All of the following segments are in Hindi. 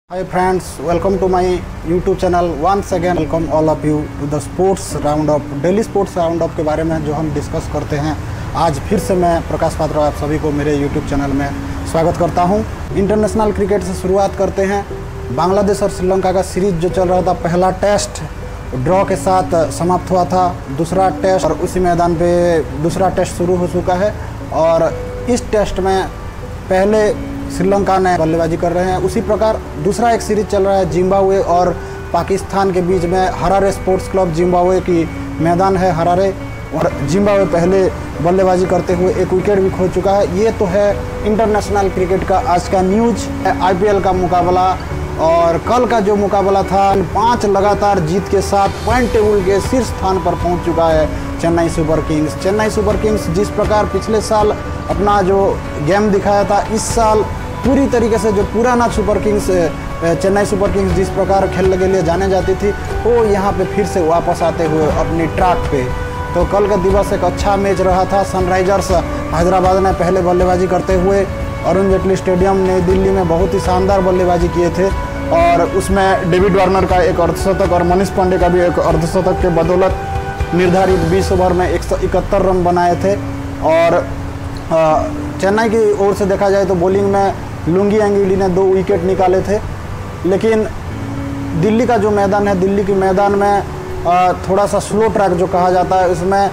Hi friends, welcome to my YouTube channel. Once again welcome all of you to the sports roundup, daily sports roundup के बारे में जो हम डिस्कस करते हैं। आज फिर से मैं प्रकाश पात्रा आप सभी को मेरे YouTube चैनल में स्वागत करता हूं। इंटरनेशनल क्रिकेट से शुरुआत करते हैं। बांग्लादेश और श्रीलंका का सीरीज जो चल रहा था, पहला टेस्ट ड्रॉ के साथ समाप्त हुआ था। दूसरा टेस्ट और उसी मैदान पे दूसरा टेस्ट शुरू हो चुका है और इस टेस्ट में पहले श्रीलंका ने बल्लेबाजी कर रहे हैं। उसी प्रकार दूसरा एक सीरीज चल रहा है जिम्बाब्वे और पाकिस्तान के बीच में। हरारे स्पोर्ट्स क्लब जिम्बाब्वे की मैदान है हरारे, और जिम्बाब्वे पहले बल्लेबाजी करते हुए एक विकेट भी खो चुका है। ये तो है इंटरनेशनल क्रिकेट का आज का न्यूज। आईपीएल का मुकाबला और कल का जो मुकाबला था, 5 लगातार जीत के साथ पॉइंट टेबल के शीर्ष स्थान पर पहुंच चुका है Chennai Super Kings. Chennai Super Kings जिस प्रकार पिछले साल अपना जो गेम दिखाया था, इस साल पूरी तरीके से जो पुराना Super Kings Chennai Super Kings जिस प्रकार खेलने के लिए जाने जाती थी, वो यहाँ पे फिर से वापस आते हुए अपनी ट्रैक पे। तो कल का दिवस एक अच्छा मैच रहा था। सनराइजर्स हैदराबाद ने पहले बल्लेबाजी करते हुए अरुण जेटली स्टेडियम नई दिल्ली में बहुत ही शानदार बल्लेबाजी किए थे, और उसमें डेविड वार्नर का एक अर्धशतक और मनीष पांडे का भी एक अर्धशतक के बदौलत निर्धारित 20 ओवर में 171 रन बनाए थे। और चेन्नई की ओर से देखा जाए तो बॉलिंग में लुंगी एंगिली ने 2 विकेट निकाले थे। लेकिन दिल्ली का जो मैदान है, दिल्ली के मैदान में थोड़ा सा स्लो ट्रैक जो कहा जाता है,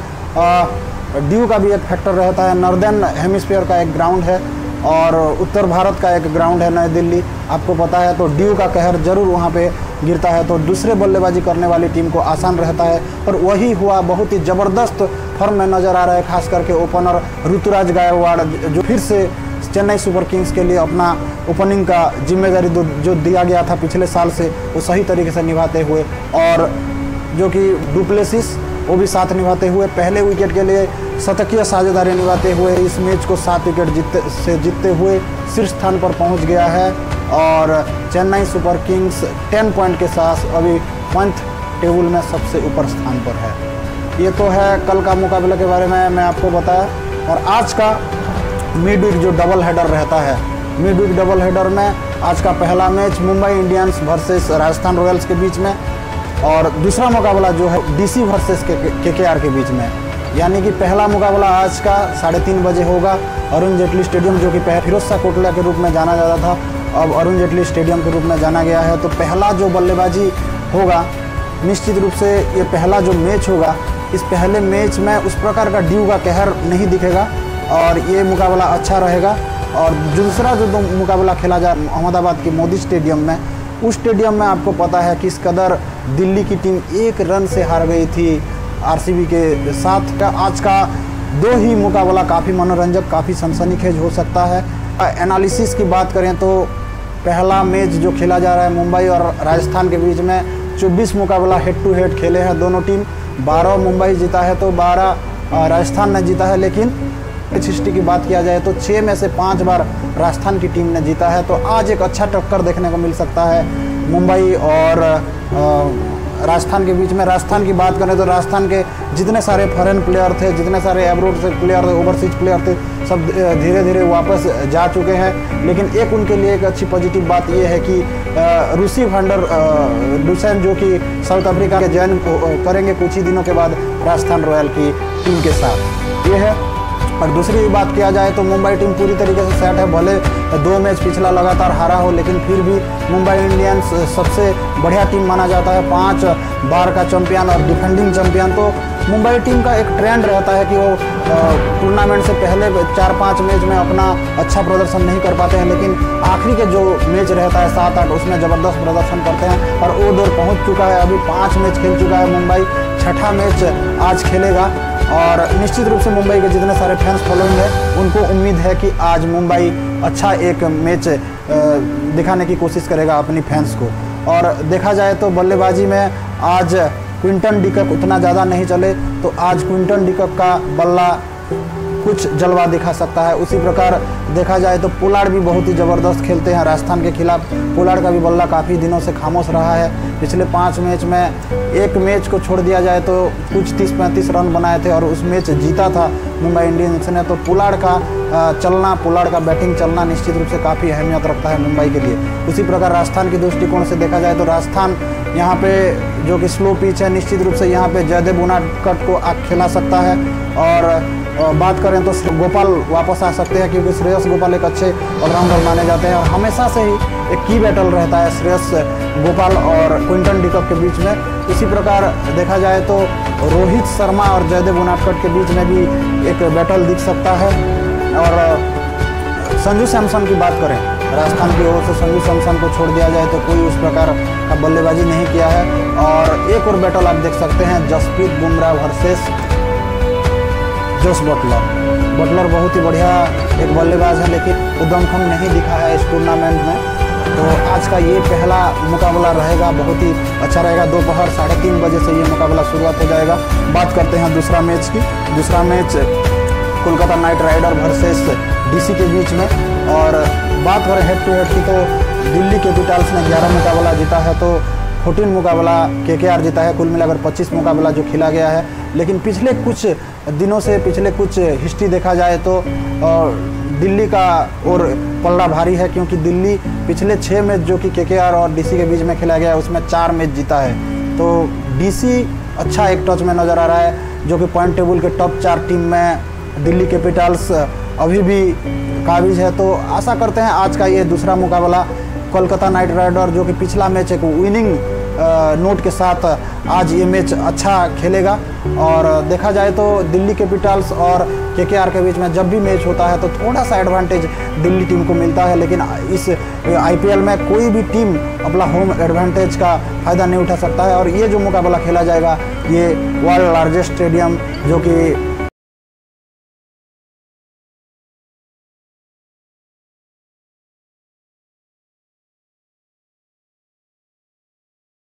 उसमें ड्यू का भी एक फैक्टर रहता है। नॉर्दर्न हेमिस्फीयर का एक ग्राउंड है और उत्तर भारत का एक ग्राउंड है नई दिल्ली, आपको पता है। तो ड्यू का कहर जरूर वहाँ पे गिरता है, तो दूसरे बल्लेबाजी करने वाली टीम को आसान रहता है। और वही हुआ, बहुत ही ज़बरदस्त फॉर्म में नज़र आ रहा है, खास करके ओपनर ऋतुराज गायकवाड़, जो फिर से चेन्नई सुपर किंग्स के लिए अपना ओपनिंग का जिम्मेदारी जो दिया गया था पिछले साल से, वो सही तरीके से निभाते हुए, और जो कि डुप्लेसिस वो भी साथ निभाते हुए पहले विकेट के लिए शतकीय साझेदारी निभाते हुए इस मैच को 7 विकेट जीतते हुए शीर्ष स्थान पर पहुंच गया है। और चेन्नई सुपर किंग्स 10 पॉइंट के साथ अभी पॉइंट टेबल में सबसे ऊपर स्थान पर है। ये तो है कल का मुकाबले के बारे में मैं आपको बताया। और आज का मिड वीक जो डबल हेडर रहता है, मिड वीक डबल हेडर में आज का पहला match Mumbai Indians versus Rajasthan Royals के बीच में, और दूसरा मुकाबला जो है डीसी वर्सेस केकेआर के बीच में। यानी कि पहला मुकाबला आज का 3:30 बजे होगा। अरुण जेटली स्टेडियम, जो कि फिरोज शाह कोटला के रूप में जाना जाता था, अब अरुण जेटली स्टेडियम के रूप में जाना गया है। तो पहला जो बल्लेबाजी होगा, निश्चित रूप से ये पहला जो मैच होगा, इस पहले मैच में उस प्रकार का ड्यू का कहर नहीं दिखेगा और ये मुकाबला अच्छा रहेगा। और दूसरा जो मुकाबला खेला जा अहमदाबाद के मोदी स्टेडियम में, उस स्टेडियम में आपको पता है किस कदर दिल्ली की टीम 1 रन से हार गई थी आरसीबी के साथ। आज का 2 ही मुकाबला काफ़ी मनोरंजक, काफ़ी सनसनीखेज हो सकता है। एनालिसिस की बात करें तो पहला मैच जो खेला जा रहा है मुंबई और राजस्थान के बीच में, 24 मुकाबला हेड टू हेड खेले हैं दोनों टीम। 12 मुंबई जीता है तो 12 राजस्थान ने जीता है। लेकिन हिस्ट्री की बात किया जाए तो 6 में से 5 बार राजस्थान की टीम ने जीता है। तो आज एक अच्छा टक्कर देखने को मिल सकता है मुंबई और राजस्थान के बीच में। राजस्थान की बात करें तो राजस्थान के जितने सारे फॉरेन प्लेयर थे, जितने सारे एब्रोड से प्लेयर थे, ओवरसीज प्लेयर थे, सब धीरे धीरे वापस जा चुके हैं। लेकिन एक उनके लिए एक अच्छी पॉजिटिव बात यह है कि रूसी वैंडर डुसेन, जो कि साउथ अफ्रीका के ज्वाइन करेंगे कुछ ही दिनों के बाद राजस्थान रॉयल की टीम के साथ, ये है। और दूसरी बात किया जाए तो मुंबई टीम पूरी तरीके से सेट है। भले 2 मैच पिछला लगातार हारा हो, लेकिन फिर भी मुंबई इंडियंस सबसे बढ़िया टीम माना जाता है, 5 बार का चैंपियन और डिफेंडिंग चैंपियन। तो मुंबई टीम का एक ट्रेंड रहता है कि वो टूर्नामेंट से पहले 4-5 मैच में अपना अच्छा प्रदर्शन नहीं कर पाते हैं, लेकिन आखिरी के जो मैच रहता है 7-8, उसमें ज़बरदस्त प्रदर्शन करते हैं। और वो दौर पहुँच चुका है, अभी 5 मैच खेल चुका है मुंबई, 6ठा मैच आज खेलेगा। और निश्चित रूप से मुंबई के जितने सारे फैंस फॉलोइंग है, उनको उम्मीद है कि आज मुंबई अच्छा एक मैच दिखाने की कोशिश करेगा अपनी फैंस को। और देखा जाए तो बल्लेबाजी में आज क्विंटन डिकॉक उतना ज़्यादा नहीं चले, तो आज क्विंटन डिकॉक का बल्ला कुछ जलवा दिखा सकता है। उसी प्रकार देखा जाए तो पोलार्ड भी बहुत ही ज़बरदस्त खेलते हैं राजस्थान के खिलाफ। पोलार्ड का भी बल्ला काफ़ी दिनों से खामोश रहा है। पिछले 5 मैच में एक मैच को छोड़ दिया जाए तो कुछ 30-35 रन बनाए थे और उस मैच जीता था मुंबई इंडियंस ने। तो पोलार्ड का चलना, पोलार्ड का बैटिंग चलना निश्चित रूप से काफ़ी अहमियत रखता है मुंबई के लिए। उसी प्रकार राजस्थान के दृष्टिकोण से देखा जाए तो राजस्थान यहाँ पे जो कि स्लो पिच है, निश्चित रूप से यहाँ पे जयदेव उनादकट को खेला सकता है। और बात करें तो गोपाल वापस आ सकते हैं, क्योंकि श्रेयस गोपाल एक अच्छे ऑलराउंडर माने जाते हैं और हमेशा से ही एक की बैटल रहता है श्रेयस गोपाल और क्विंटन डिकॉक के बीच में। इसी प्रकार देखा जाए तो रोहित शर्मा और जयदेव उनादकट के बीच में भी एक बैटल दिख सकता है। और संजू सैमसन की बात करें, राजस्थान की ओर से संजू सैमसन को छोड़ दिया जाए तो कोई उस प्रकार का बल्लेबाजी नहीं किया है। और एक और बैटल आप देख सकते हैं, Jasprit Bumrah versus Jos Buttler. Buttler बहुत ही बढ़िया एक बल्लेबाज है, लेकिन उद्दमखम नहीं दिखा है इस टूर्नामेंट में। तो आज का ये पहला मुकाबला रहेगा, बहुत ही अच्छा रहेगा। दोपहर 3:30 बजे से ये मुकाबला शुरुआत हो जाएगा। बात करते हैं दूसरा मैच की। दूसरा match Kolkata Knight Rider versus DC के बीच में। और बात करें हेड टू हेड की तो दिल्ली कैपिटल्स ने 11 मुकाबला जीता है, तो 14 मुकाबला केकेआर जीता है। कुल मिलाकर 25 मुकाबला जो खेला गया है। लेकिन पिछले कुछ दिनों से, पिछले कुछ हिस्ट्री देखा जाए तो दिल्ली का और पलड़ा भारी है, क्योंकि दिल्ली पिछले 6 मैच जो कि केकेआर और डीसी के बीच में खेला गया है उसमें 4 मैच जीता है। तो डीसी अच्छा एक टच में नज़र आ रहा है, जो कि पॉइंट टेबल के टॉप 4 टीम में दिल्ली कैपिटल्स अभी भी काबिज है। तो आशा करते हैं आज का ये दूसरा मुकाबला कोलकाता नाइट राइडर, जो कि पिछला मैच एक विनिंग नोट के साथ आज ये मैच अच्छा खेलेगा। और देखा जाए तो दिल्ली कैपिटल्स और केकेआर के बीच में जब भी मैच होता है तो थोड़ा सा एडवांटेज दिल्ली टीम को मिलता है, लेकिन इस आईपीएल में कोई भी टीम अपना होम एडवांटेज का फ़ायदा नहीं उठा सकता है। और ये जो मुकाबला खेला जाएगा ये वर्ल्ड लार्जेस्ट स्टेडियम जो कि